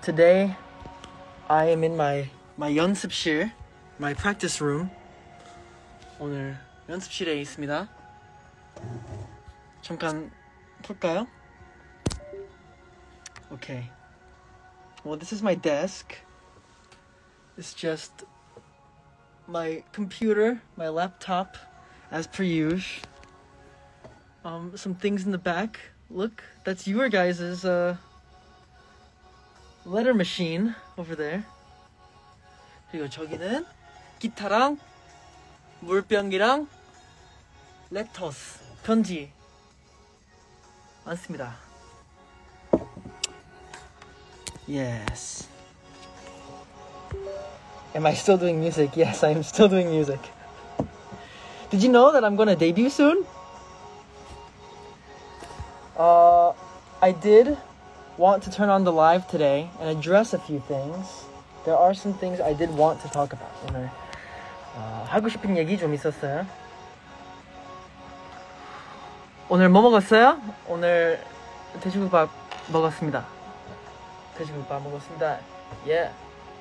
today I am in my 연습실, my practice room. 오늘 연습실에 있습니다. 잠깐 볼까요? Okay. Well, this is my desk. It's just my computer, my laptop, as per usual. Some things in the back. Look, that's your guys' letter machine over there. 그리고 저기는 기타랑 물병이랑 레터스, 편지 많습니다. Yes. Am I still doing music? Yes, I am still doing music. Did you know that I'm going to debut soon? I did want to turn on the live today and address a few things. There are some things I did want to talk about. 오늘 하고 싶은 얘기 좀 있었어요. 오늘 뭐 먹었어요? 오늘 돼지국밥 먹었습니다. 돼지국밥 먹었습니다. Yeah.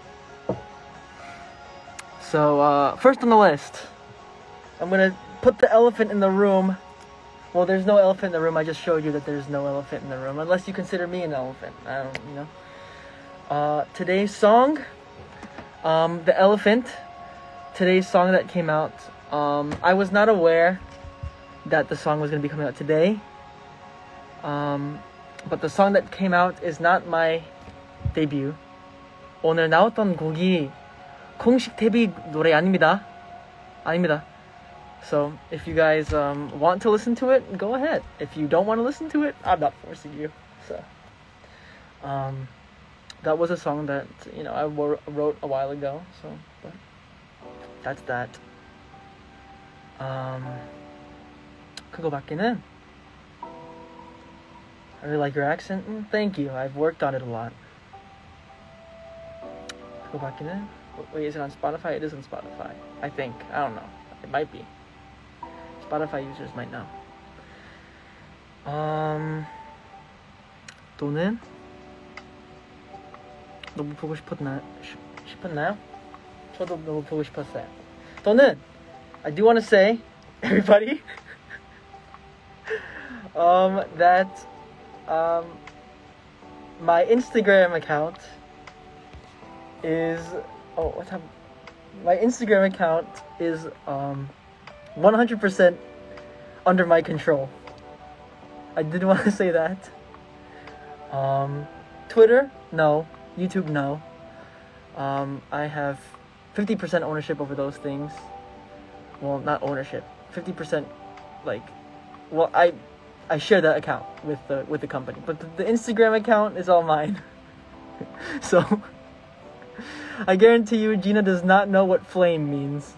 So, first on the list, I'm gonna put the elephant in the room. Well, there's no elephant in the room. I just showed you that there's no elephant in the room, unless you consider me an elephant. I don't, you know. Today's song, The Elephant. Today's song that came out. I was not aware that the song was gonna be coming out today. But the song that came out is not my debut. 오늘 나왔던 곡이 공식 데뷔 노래 아닙니다. 아닙니다. So, if you guys want to listen to it, go ahead. If you don't want to listen to it, I'm not forcing you. So, that was a song that, you know, I wrote a while ago. So, but that's that. 그거밖에는 I really like your accent. Thank you. I've worked on it a lot. 그거밖에는 wait, is it on Spotify? It is on Spotify. I think. I don't know. It might be. Spotify users might know. 또는 너무 보고 싶었나요? 저도 너무 보고 싶었어요. 또는 I do want to say, everybody, that my Instagram account is my Instagram account is 100% under my control. I did want to say that. Twitter, no. YouTube, no. I have 50% ownership over those things. Well, not ownership. 50%, like, well, I share that account with the company, but the Instagram account is all mine. So, I guarantee you, Gina does not know what flame means.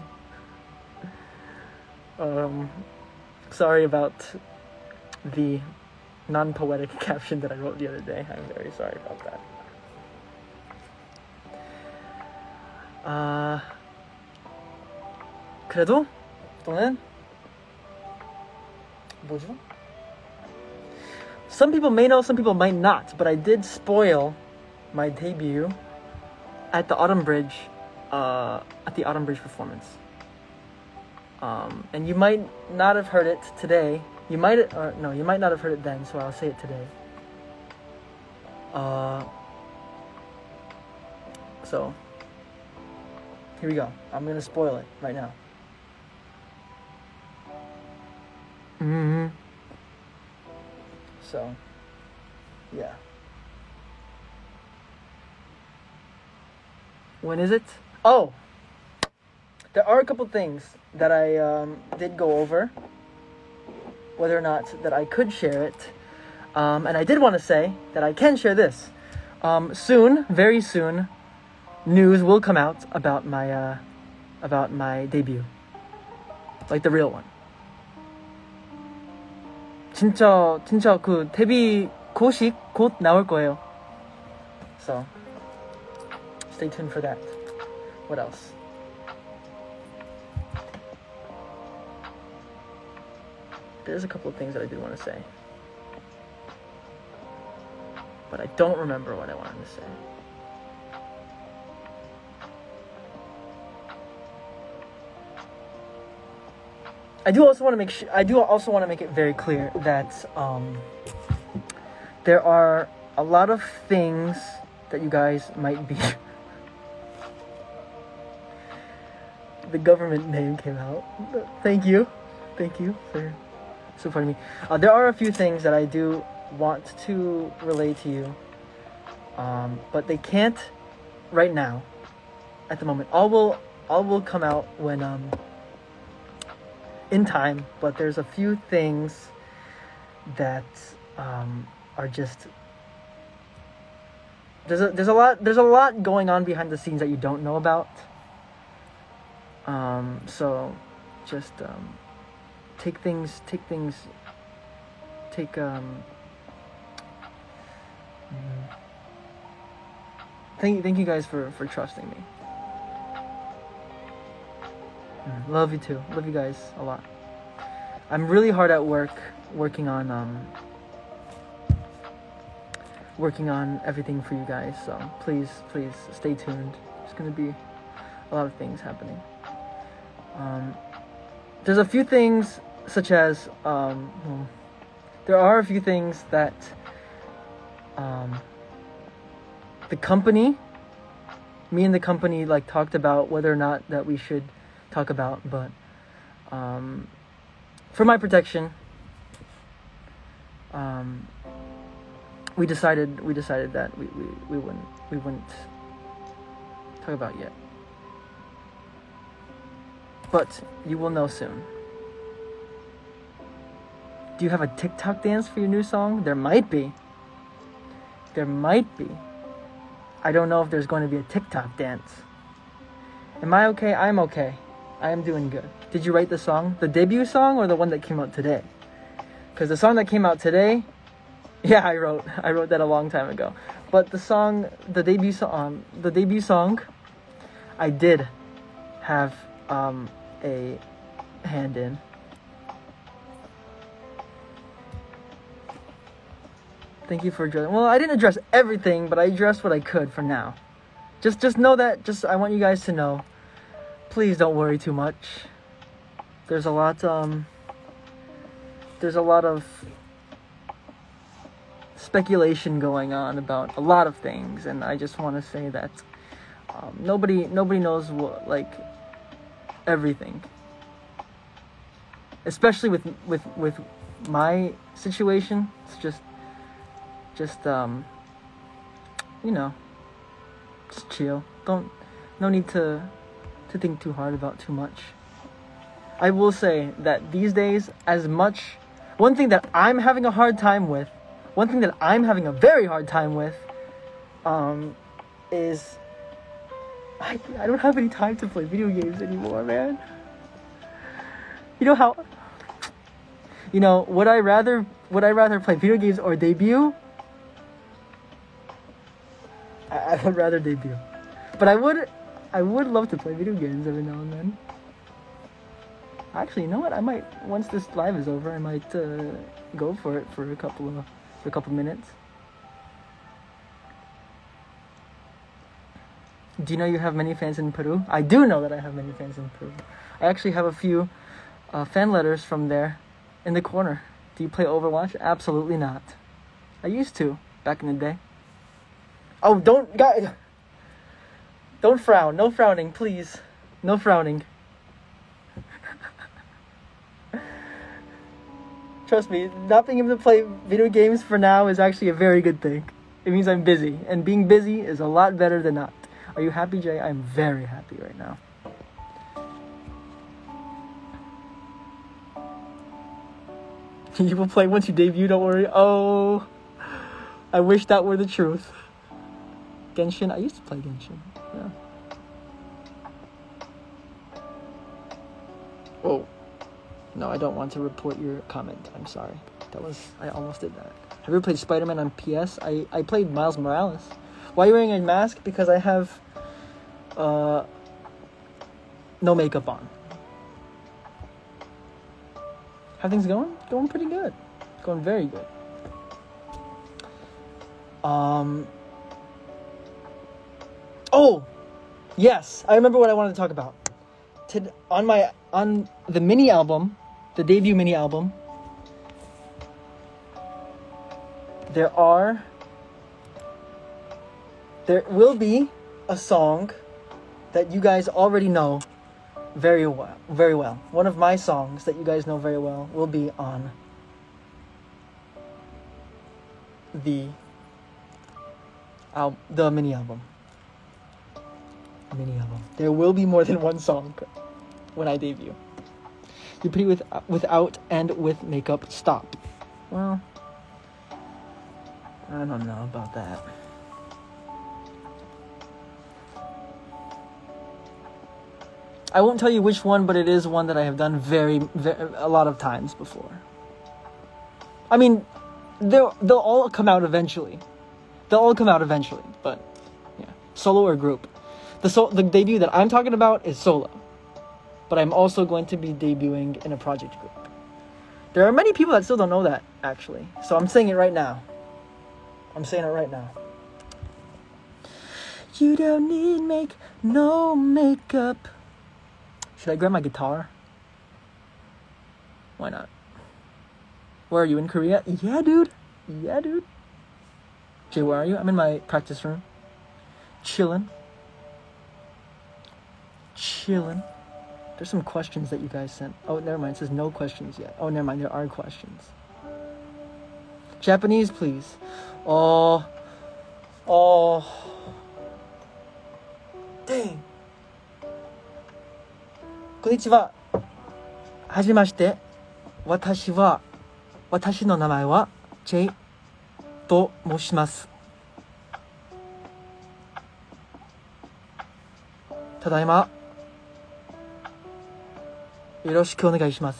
Sorry about the non-poetic caption that I wrote the other day. I'm very sorry about that. 그래도 또는 뭐죠? Some people may know, some people might not, but I did spoil my debut at the Autumn Bridge performance. And you might not have heard it today. You might not have heard it then, so I'll say it today. So, here we go. I'm gonna spoil it right now. So, yeah. When is it? Oh! There are a couple things that I did go over, whether or not that I could share it. And I did want to say that I can share this. Soon, very soon, news will come out about my debut. Like the real one. 진짜 그 데뷔 소식 곧 나올 거예요. So, stay tuned for that. What else? There's a couple of things that I did want to say, but I don't remember what I wanted to say. I do also want to make it very clear that there are a lot of things that you guys might be. The government name came out. Thank you for supporting me. There are a few things that I do want to relay to you, but they can't right now. At the moment, all will come out when in time. But there's a few things that are just there's a lot going on behind the scenes that you don't know about. So just thank you guys for trusting me. Love you too. Love you guys a lot. I'm really hard at work working on everything for you guys, so please stay tuned. There's gonna be a lot of things happening. There's a few things such as there are a few things that me and the company like talked about whether or not that we should talk about, but for my protection, we decided that we wouldn't talk about yet. But you will know soon. Do you have a TikTok dance for your new song? There might be. I don't know if there's going to be a TikTok dance. Am I okay? I'm okay. I am doing good. Did you write the song? The debut song or the one that came out today? Because the song that came out today, yeah, I wrote that a long time ago. But the debut song, I did have a hand in. Thank you for addressing. Well, I didn't address everything, but I addressed what I could for now. Just know that. I want you guys to know. Please don't worry too much. There's a lot of speculation going on about a lot of things, and I just want to say that nobody knows what, like, everything. Especially with my situation, it's just just chill. No need to think too hard about too much. I will say that these days, one thing that I'm having a very hard time with, is I don't have any time to play video games anymore, man. Would I rather play video games or debut? I would rather debut. But I would love to play video games every now and then. Actually, you know what? I might, once this live is over, I might go for it for a couple minutes. Do you know you have many fans in Peru? I do know that I have many fans in Peru. I actually have a few fan letters from there in the corner. Do you play Overwatch? Absolutely not. I used to, back in the day. Oh, don't frown. No frowning, please. No frowning. Trust me, not being able to play video games for now is actually a very good thing. It means I'm busy, and being busy is a lot better than not. Are you happy, Jay? I'm very happy right now. You will play once you debut, don't worry. Oh, I wish that were the truth. Genshin? I used to play Genshin. Yeah. Oh. No, I don't want to report your comment. I'm sorry. I almost did that. Have you ever played Spider-Man on PS? I played Miles Morales. Why are you wearing a mask? Because I have no makeup on. How things going? Going pretty good. Going very good. Oh, yes, I remember what I wanted to talk about. On the mini album the debut mini album, there will be a song that you guys already know very well. One of my songs that you guys know very well will be on the mini album. There will be more than one song when I debut. You're pretty without and with makeup. Stop. Well, I don't know about that. I won't tell you which one, but it is one that I have done a lot of times before. I mean, they'll all come out eventually. But yeah, solo or group. The debut that I'm talking about is solo, but I'm also going to be debuting in a project group. There are many people that still don't know that, actually. So I'm saying it right now. You don't need no makeup. Should I grab my guitar? Why not? Where are you, in Korea? Yeah, dude. Jay, where are you? I'm in my practice room. Chilling. There's some questions that you guys sent. Oh, never mind. It says no questions yet. Oh, never mind. There are questions. Japanese, please. Oh. Dang. こんにちは。はじめまして。私の名前は J と申します。ただいま。よろしくお願いします。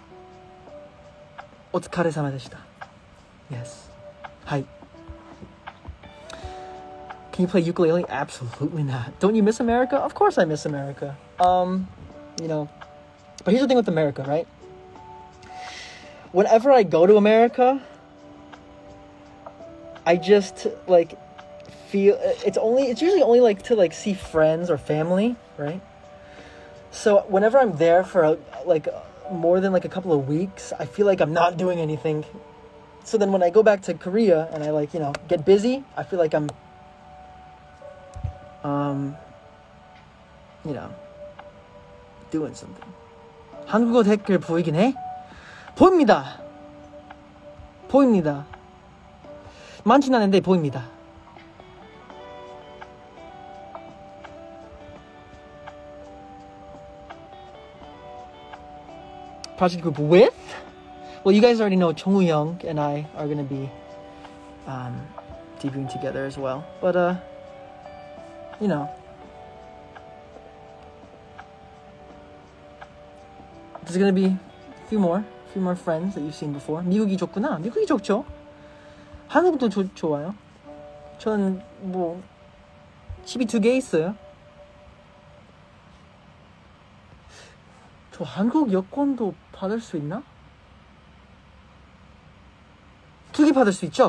お疲れ様でした。Yes. はい。Can you play ukulele? Absolutely not. Don't you miss America? Of course I miss America. You know, but here's the thing with America, right? Whenever I go to America, I just like feel it's usually only like to like see friends or family, right? So whenever I'm there for like more than like a couple of weeks, I feel like I'm not doing anything. So then when I go back to Korea and I like, you know, get busy, I feel like I'm you know, doing something. 한국어 댓글 보이긴 해? 보입니다. 많진 않은데 보입니다. Project group with? Well, you guys already know Chong Woo-young and I are going to be debuting together as well. But, you know. There's going to be a few more friends that you've seen before. 미국이 좋구나. 미국이 좋죠. 한국도 좋아요. 전 뭐 집이 2개 있어요. 저 한국 여권도 받을 수 있나? 2개 받을 수 있죠?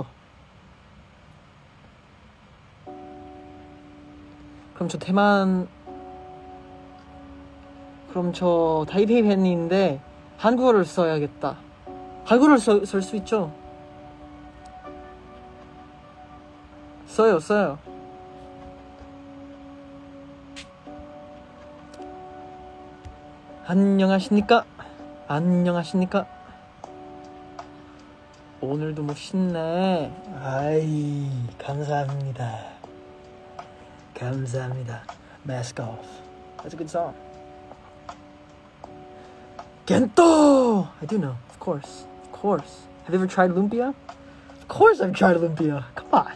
그럼 저 타이페이 팬인데 한국어를 써야겠다. 한국어를 쓸 수 있죠? 써요. 안녕하십니까? 오늘도 멋있네. 아이, 감사합니다. Mask Off. That's a good song. Gento! I do know, of course. Have you ever tried lumpia? Of course I've tried lumpia. Come on.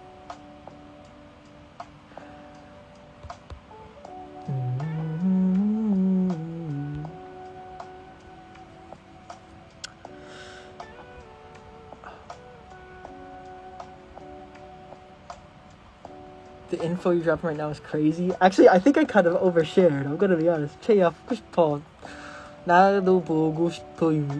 The info you're dropping right now is crazy. Actually, I think I kind of overshared. I'm gonna be honest. 제야 보고 싶어. 나도 보고 싶어요.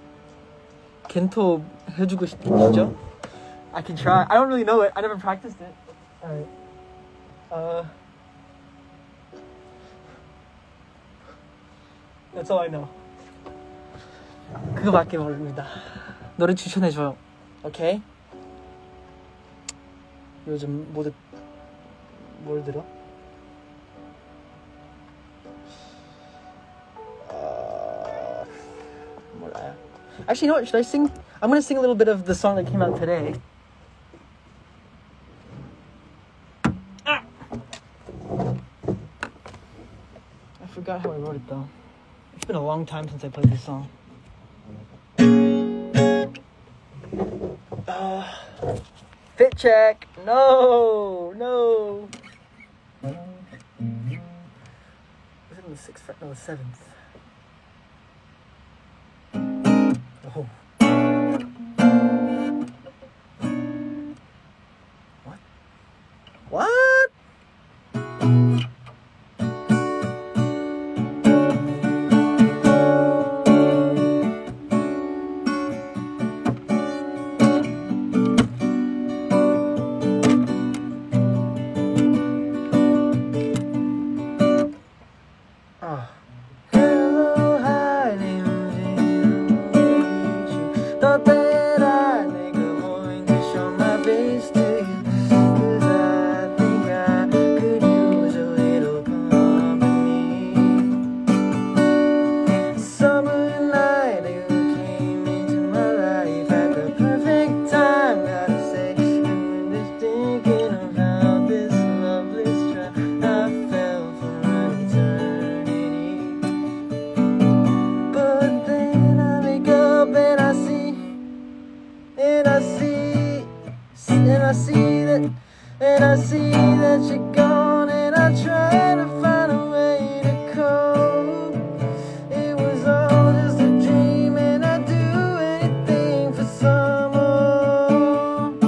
겐토 해주고 싶죠? I can try. I don't really know it. I never practiced it. Alright. That's all I know. 그거밖에 모릅니다. 노래 추천해줘요. 오케이? 요즘 모두 뭘 들어? 몰라요. Actually, you know what? Should I sing? I'm gonna sing a little bit of the song that came out today. Ah! I forgot how I wrote it though. It's been a long time since I played this song. Fit check. No. Was it in the 6th fret? No, the 7th. Oh. What? Hello, hi, thought that I think I'm going to show my face to you, 'cause I think I could use a little company. Summer night, you came into my life at the perfect time, gotta say. And just thinking about this loveless try I fell for an eternity. But then I wake up and I see that you're gone, and I try to find a way to cope. It was all just a dream, and I'd do anything for someone.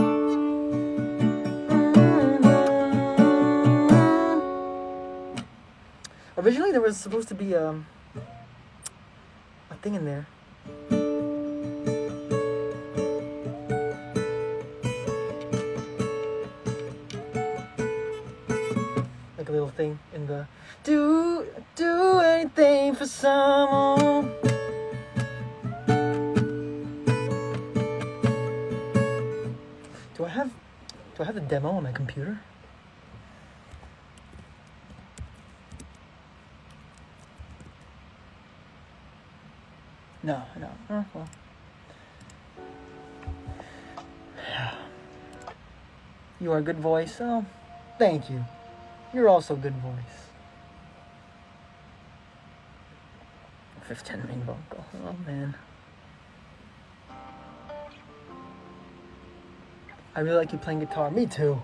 Originally there was supposed to be a thing in there. Like a little thing in the do anything for someone. Do I have the demo on my computer? No. Oh, well. You are a good voice. Oh, thank you. You're also good voice. 510 ring vocal. Oh man. I really like you playing guitar. Me too.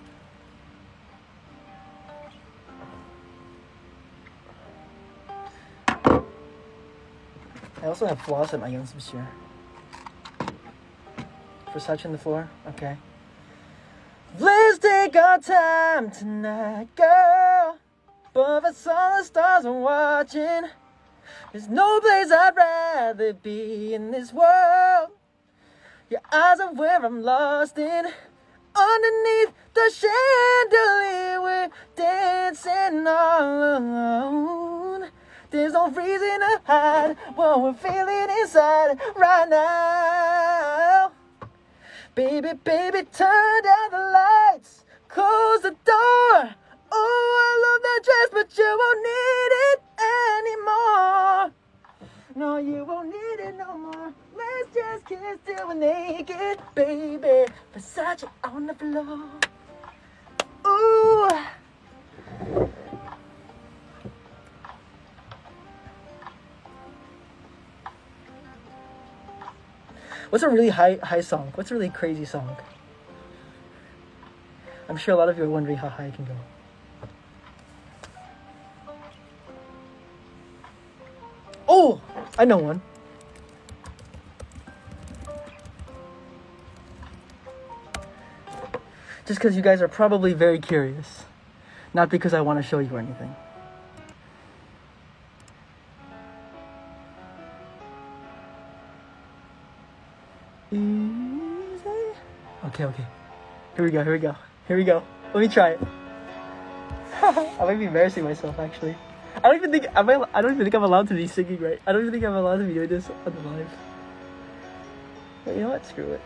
I also have floss at my 연습실. Versace on the floor? Okay. Let's take our time tonight, girl. Above us all the stars are watching. There's no place I'd rather be in this world. Your eyes are where I'm lost in. Underneath the chandelier, we're dancing all alone. There's no reason to hide what we're feeling inside right now. Baby, turn down the lights, close the door. Oh, I love that dress, but you won't need it anymore. No, you won't need it no more. Let's just kiss till we're naked, baby. Versace on the floor. Ooh. What's a really high song? What's a really crazy song? I'm sure a lot of you are wondering how high it can go. Oh, I know one. Just because you guys are probably very curious. Not because I want to show you anything. Okay. Here we go. Let me try it. I might be embarrassing myself, actually. I don't even think I don't even think I'm allowed to be singing right. I don't even think I'm allowed to be doing this on the live. But you know what? Screw it.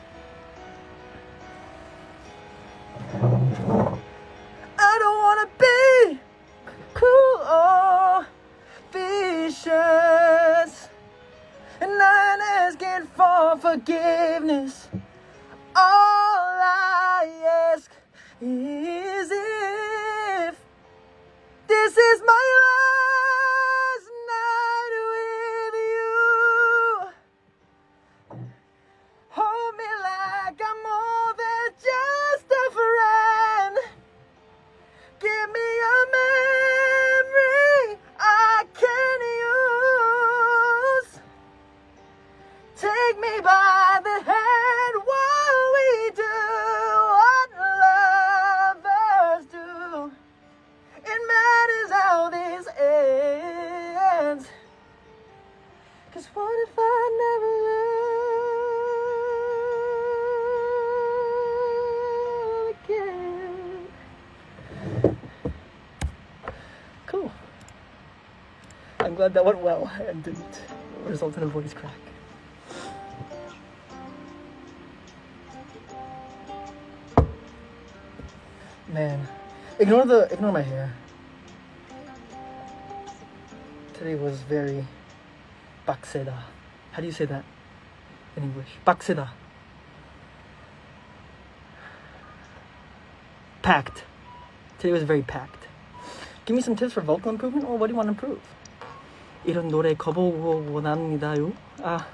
I don't wanna be cool or vicious, and I'm asking for forgiveness. All I ask is if this is my last night with you. Hold me like I'm more than just a friend. Give me a memory I can use. Take me by the hand while we do what lovers do. It matters how this ends. 'Cause what if I never love again? Cool. I'm glad that went well and didn't result in a voice crack. Man, ignore my hair. Today was very bakseda. How do you say that in English? Bakseda. Packed. Today was very packed. Give me some tips for vocal improvement, or what do you want to improve? 이런 노래 거보고 원합니다요. 아,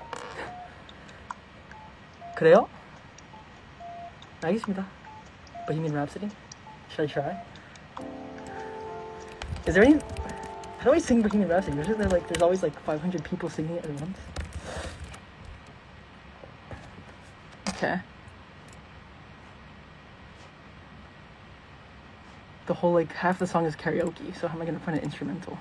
그래요? 알겠습니다. Bohemian Rhapsody? Should I try? Is there any? How do I sing Bohemian Rhapsody? Usually there's always like 500 people singing it at once. Okay. The whole half the song is karaoke, so how am I gonna find an instrumental?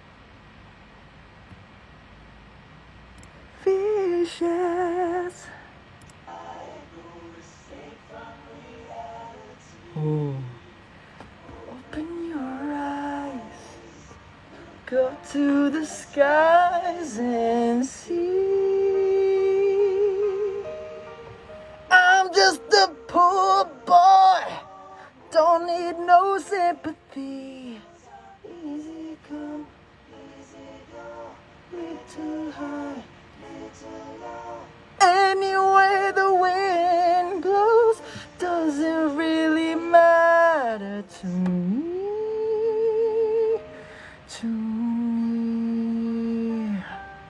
Vicious. Ooh. Open your eyes, go to the skies and see. I'm just a poor boy, don't need no sympathy. Easy come, easy go, little high, little low. Anywhere the wind blows doesn't really matter to me, to me.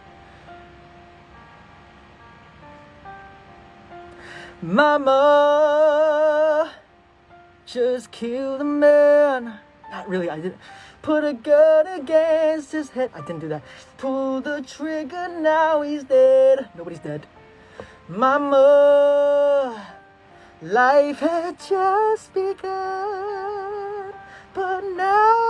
Mama just killed a man. Not really, I didn't. Put a gun against his head. I didn't do that. Pull the trigger, now he's dead. Nobody's dead. Mama, life had just begun, but now